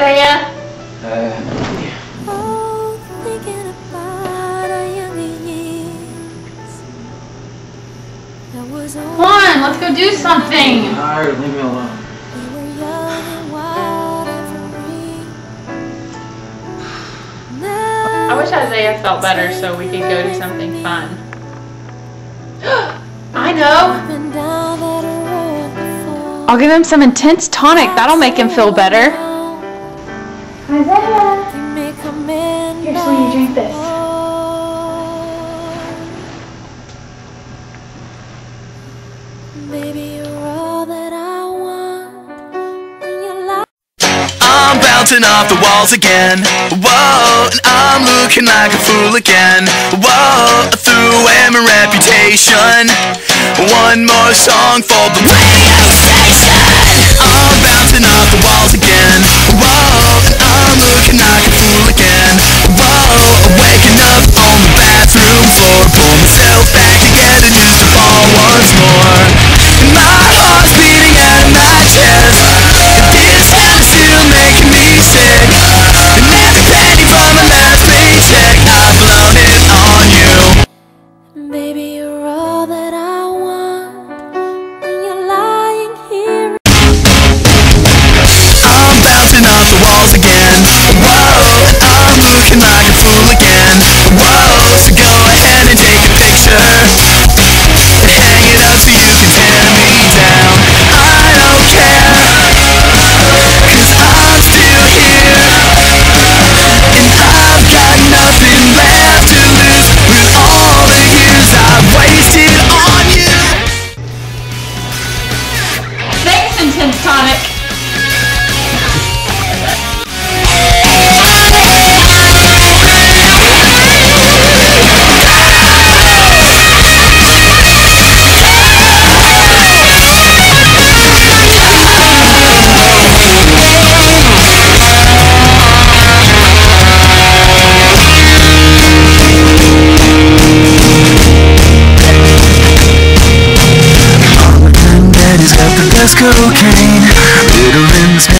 Isaiah? Oh, thinking about our younger years. That was all. Come on, let's go do something. I'm tired, leave me alone. We were young and wild and free. I wish Isaiah felt better so we could go do something fun. I know. Been down that road before. I'll give him some intense tonic. That'll make him feel better. Isaiah. You may come in. Here, sweetie, drink this. Baby, you're all that I want in your life. I'm bouncing off the walls again. Whoa, and I'm looking like a fool again. Whoa, I threw away my reputation. One more song for the radio station. I'm bouncing off the walls again.